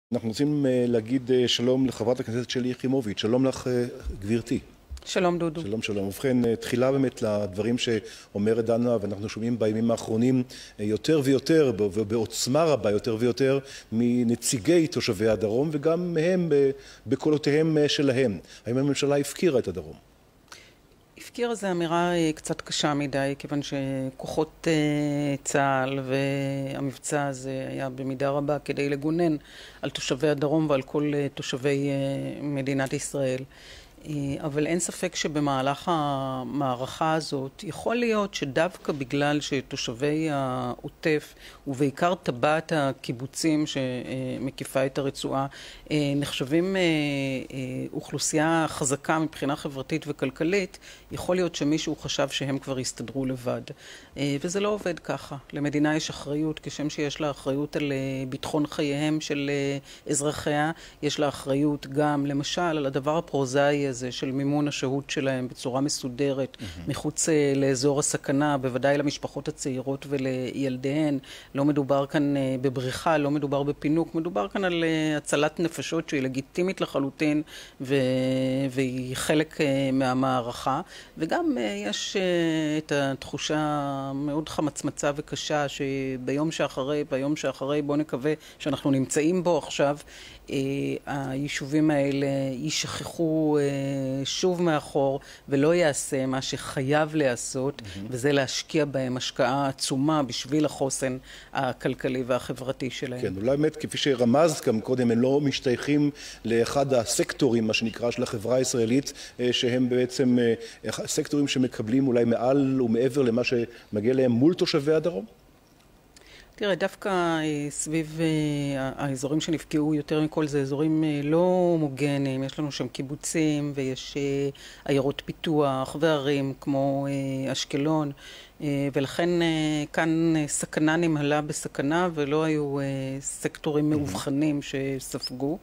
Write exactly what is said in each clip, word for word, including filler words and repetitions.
אנחנו רוצים להגיד שלום לחברת הכנסת שלי יחימוביץ'. שלום לך, גברתי. שלום דודו. שלום שלום. ובכן, תחילה באמת לדברים שאומרת דנה, ואנחנו שומעים בימים האחרונים יותר ויותר, ובעוצמה רבה יותר ויותר, מנציגי תושבי הדרום, וגם מהם בקולותיהם שלהם. האם הממשלה הפקירה את הדרום? הפקירה זו אמירה קצת קשה מדי, כיוון שכוחות צה"ל והמבצע הזה היה במידה רבה כדי לגונן על תושבי הדרום ועל כל תושבי מדינת ישראל. אבל אין ספק שבמהלך המערכה הזאת יכול להיות שדווקא בגלל שתושבי העוטף ובעיקר טבעת הקיבוצים שמקיפה את הרצועה נחשבים אוכלוסייה חזקה מבחינה חברתית וכלכלית, יכול להיות שמישהו חשב שהם כבר יסתדרו לבד. וזה לא עובד ככה. למדינה יש אחריות, כשם שיש לה אחריות על ביטחון חייהם של אזרחיה, יש לה אחריות גם למשל על הדבר הפרוזאי הזה של מימון השהות שלהם בצורה מסודרת, mm-hmm. מחוץ לאזור הסכנה, בוודאי למשפחות הצעירות ולילדיהן. לא מדובר כאן בבריחה, לא מדובר בפינוק, מדובר כאן על הצלת נפשות שהיא לגיטימית לחלוטין ו... והיא חלק מהמערכה. וגם יש את התחושה המאוד חמצמצה וקשה שביום שאחרי, ביום שאחרי, בוא נקווה שאנחנו נמצאים בו עכשיו, היישובים האלה יישכחו שוב מאחור ולא יעשה מה שחייב לעשות, mm-hmm. וזה להשקיע בהם השקעה עצומה בשביל החוסן הכלכלי והחברתי שלהם. כן, אולי באמת כפי שרמזת גם קודם, הם לא משתייכים לאחד הסקטורים, מה שנקרא, של החברה הישראלית, שהם בעצם סקטורים שמקבלים אולי מעל ומעבר למה שמגיע להם מול תושבי הדרום? תראה, דווקא סביב האזורים שנפגעו יותר מכל זה אזורים לא הומוגניים. יש לנו שם קיבוצים ויש עיירות פיתוח וערים כמו אשקלון, ולכן כאן סכנה נמהלה בסכנה ולא היו סקטורים מאובחנים שספגו.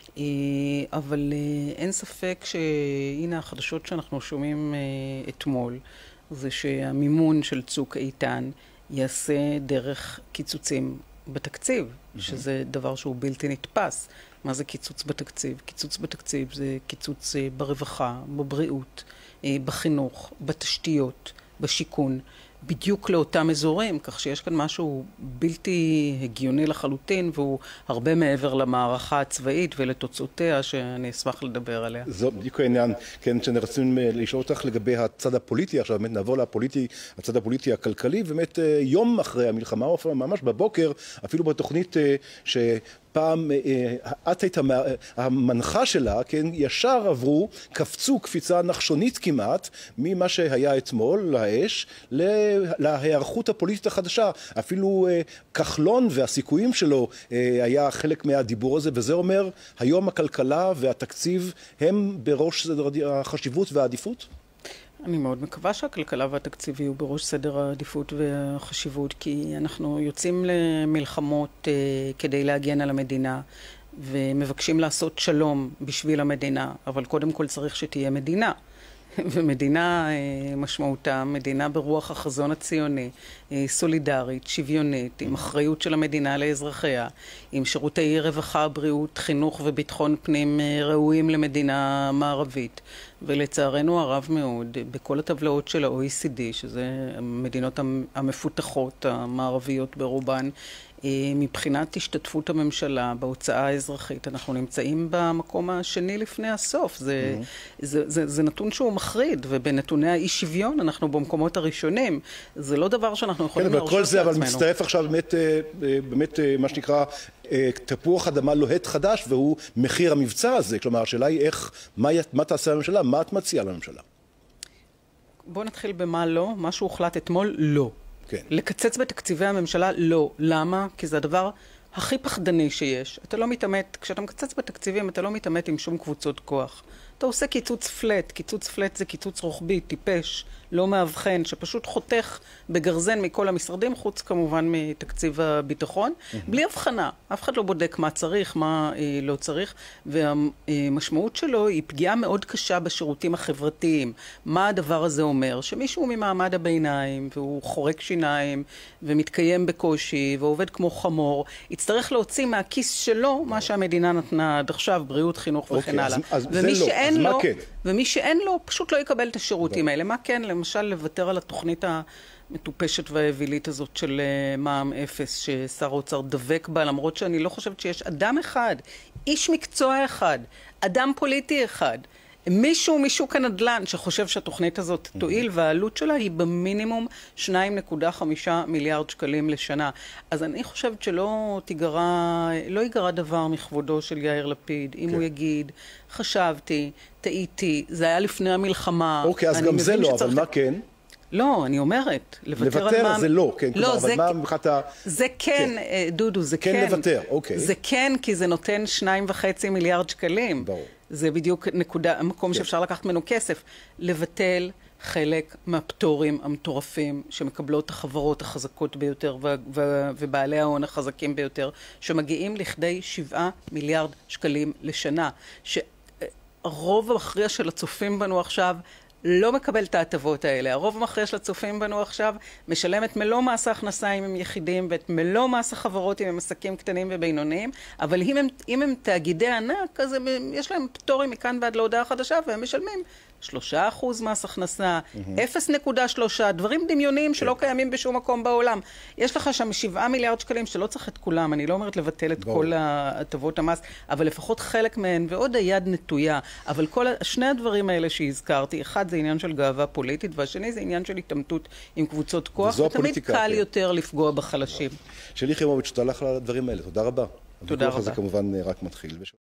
אבל אין ספק שהנה החדשות שאנחנו שומעים אתמול זה שהמימון של צוק איתן יעשה דרך קיצוצים בתקציב, mm-hmm. שזה דבר שהוא בלתי נתפס. מה זה קיצוץ בתקציב? קיצוץ בתקציב זה קיצוץ ברווחה, בבריאות, בחינוך, בתשתיות, בשיכון, בדיוק לאותם אזורים, כך שיש כאן משהו בלתי הגיוני לחלוטין, והוא הרבה מעבר למערכה הצבאית ולתוצאותיה שאני אשמח לדבר עליה. זו בדיוק העניין, כן, שאני רצינו לשאול אותך לגבי הצד הפוליטי, עכשיו באמת נעבור לפוליטי, הצד הפוליטי הכלכלי, באמת יום אחרי המלחמה, ממש בבוקר, אפילו בתוכנית ש... פעם את היית המנחה שלה, כן, ישר עברו, קפצו קפיצה נחשונית כמעט, ממה שהיה אתמול, לאש, להיערכות הפוליטית החדשה. אפילו כחלון והסיכויים שלו היה חלק מהדיבור הזה, וזה אומר, היום הכלכלה והתקציב הם בראש החשיבות והעדיפות? אני מאוד מקווה שהכלכלה והתקציב יהיו בראש סדר העדיפות והחשיבות, כי אנחנו יוצאים למלחמות uh, כדי להגן על המדינה, ומבקשים לעשות שלום בשביל המדינה, אבל קודם כל צריך שתהיה מדינה. ומדינה משמעותה, מדינה ברוח החזון הציוני, סולידרית, שוויונית, עם אחריות של המדינה לאזרחיה, עם שירותי רווחה, בריאות, חינוך וביטחון פנים ראויים למדינה מערבית. ולצערנו הרב מאוד, בכל הטבלאות של ה-או אי סי די, שזה המדינות המפותחות, המערביות ברובן, מבחינת השתתפות הממשלה בהוצאה האזרחית, אנחנו נמצאים במקום השני לפני הסוף. זה, mm-hmm. זה, זה, זה נתון שהוא מחריד, ובנתוני האי שוויון אנחנו במקומות הראשונים. זה לא דבר שאנחנו יכולים כן, להרשות לעצמנו. אבל מצטרף עכשיו באמת, באמת מה שנקרא תפוח אדמה לוהט חדש, והוא מחיר המבצע הזה. כלומר, השאלה היא איך, מה, מה תעשה הממשלה? מה את מציעה לממשלה? בוא נתחיל במה לא. מה שהוחלט אתמול, לא. כן. לקצץ בתקציבי הממשלה, לא. למה? כי זה הדבר הכי פחדני שיש. אתה לא מתאמת, כשאתה מקצץ בתקציבים, אתה לא מתאמת עם שום קבוצות כוח. אתה עושה קיצוץ פלט. קיצוץ פלט זה קיצוץ רוחבי, טיפש, לא מאבחן, שפשוט חותך בגרזן מכל המשרדים, חוץ כמובן מתקציב הביטחון, mm-hmm. בלי הבחנה. אף אחד לא בודק מה צריך, מה אה, לא צריך, והמשמעות שלו היא פגיעה מאוד קשה בשירותים החברתיים. מה הדבר הזה אומר? שמישהו ממעמד הביניים, והוא חורק שיניים, ומתקיים בקושי, ועובד כמו חמור, יצטרך להוציא מהכיס שלו מה שהמדינה נתנה עד עכשיו, בריאות, חינוך וכן אוקיי, הלאה. אז, אז ומי זה שאין לא, אז לו, מה כן? ומי שאין לו, פשוט לא יקבל את השירותים האלה. מה כן? למשל, לוותר על התוכנית המטופשת והאווילית הזאת של מע"מ אפס, ששר האוצר דבק בה, למרות שאני לא חושבת שיש אדם אחד, איש מקצוע אחד, אדם פוליטי אחד, מישהו משוק הנדל"ן שחושב שהתוכנית הזאת תועיל, והעלות שלה היא במינימום שתיים נקודה חמש מיליארד שקלים לשנה. אז אני חושבת שלא תיגרע, לא ייגרע דבר מכבודו של יאיר לפיד, אם כן. הוא יגיד, חשבתי, טעיתי, זה היה לפני המלחמה. אוקיי, אז גם זה לא, אבל מה כן? לא, אני אומרת, לוותר על לוותר מה... זה לא, כן, לא, כלומר, זה... אבל מה מבחינת ה... זה כן, כן. דודו, זה כן. כן לוותר, אוקיי. זה כן, כי זה נותן שניים וחצי מיליארד שקלים. ברור. זה בדיוק נקודה, המקום כן. שאפשר לקחת ממנו כסף. לבטל חלק מהפטורים המטורפים שמקבלות החברות החזקות ביותר ו- ו- ובעלי ההון החזקים ביותר, שמגיעים לכדי שבעה מיליארד שקלים לשנה. שהרוב המכריע של הצופים בנו עכשיו לא מקבל את ההטבות האלה. הרוב המכריע של הצופים בנו עכשיו משלם את מלוא מס ההכנסה אם הם יחידים, ואת מלוא מס החברות אם הם עסקים קטנים ובינוניים, אבל אם הם, אם הם תאגידי ענק, אז הם, יש להם פטורים מכאן ועד להודעה חדשה, והם משלמים שלושה אחוז מס הכנסה, אפס נקודה שלוש, דברים דמיוניים שלא קיימים בשום מקום בעולם. יש לך שם שבעה מיליארד שקלים שלא צריך את כולם, אני לא אומרת לבטל את כל הטבות המס, אבל לפחות חלק מהן, ועוד היד נטויה. אבל כל שני הדברים האלה שהזכרתי, אחד זה עניין של גאווה פוליטית, והשני זה עניין של התעמתות עם קבוצות כוח, ותמיד קל יותר לפגוע בחלשים. שלי יחימוביץ', תודה לך על הדברים האלה, תודה רבה. תודה רבה. הוויכוח הזה כמובן רק מתחיל.